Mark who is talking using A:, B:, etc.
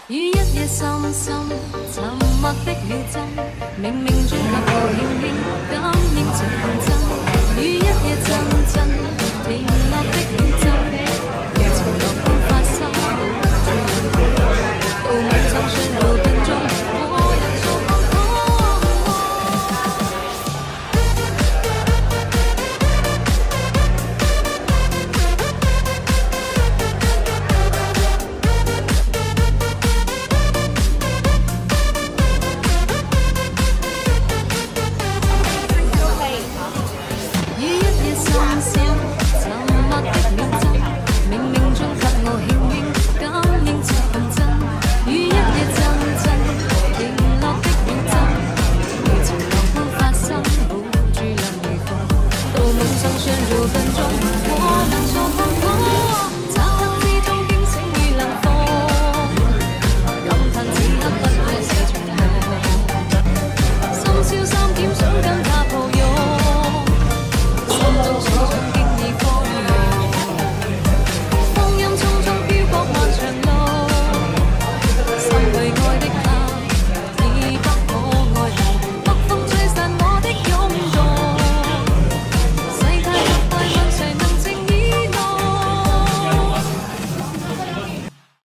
A: 于一夜深深沉默的秒针，明明追及和轻轻感应情真，于一夜阵阵甜蜜的秒针。